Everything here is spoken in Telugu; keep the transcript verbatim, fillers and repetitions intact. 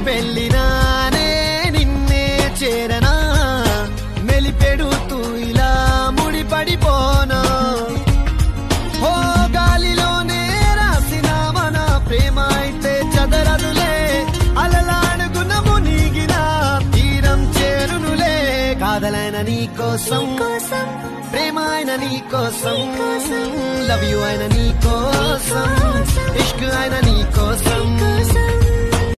వెళ్ళినానే నిన్నే చేరనా మెలిపెడుతూ ఇలా ముడిపడిపోనా ఓ గాలిలోనే రాసిన మన ప్రేమ అయితే చదరదులే అలలాడుగున మునిగిన తీరం చేరునులే కాదలైన నీ కోసం ప్రేమ అయిన నీ కోసం లవ్ యూ అయిన నీ కోసం ఇష్క్ అయిన నీ కోసం